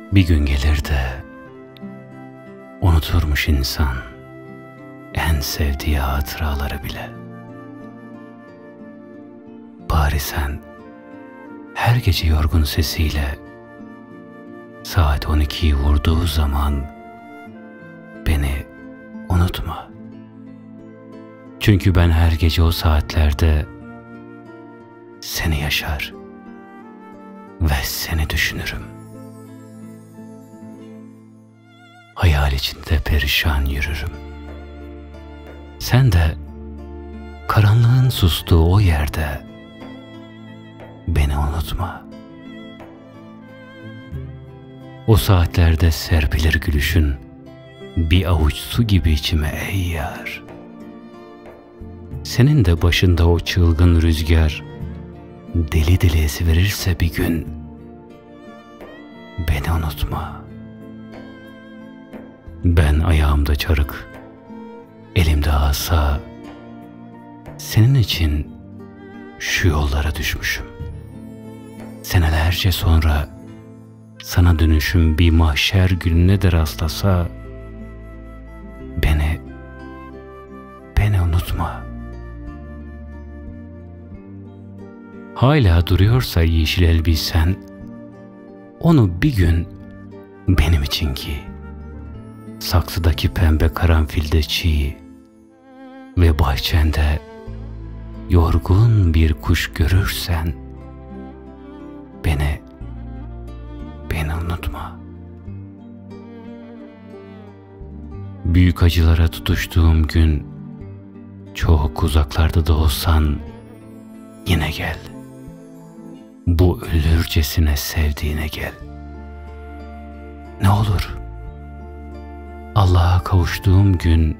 Bir gün gelir de unuturmuş insan en sevdiği hatıraları bile. Bari sen her gece yorgun sesiyle saat 12'yi vurduğu zaman beni unutma. Çünkü ben her gece o saatlerde seni yaşar ve seni düşünürüm. Hayal içinde perişan yürürüm. Sen de karanlığın sustuğu o yerde beni unutma. O saatlerde serpilir gülüşün bir avuç su gibi içime ey yar. Senin de başında o çılgın rüzgar deli deli esiverirse bir gün beni unutma. Ben ayağımda çarık, elimde asa, senin için şu yollara düşmüşüm. Senelerce sonra sana dönüşüm bir mahşer gününe de rastlasa beni unutma. Hala duruyorsa yeşil elbisen, onu bir gün benim için giy. Saksıdaki pembe karanfilde çiğ ve bahçende yorgun bir kuş görürsen beni unutma. Büyük acılara tutuştuğum gün çok uzaklarda da olsan yine gel. Bu ölürcesine sevdiğine gel. Ne olur Allah'a kavuştuğum gün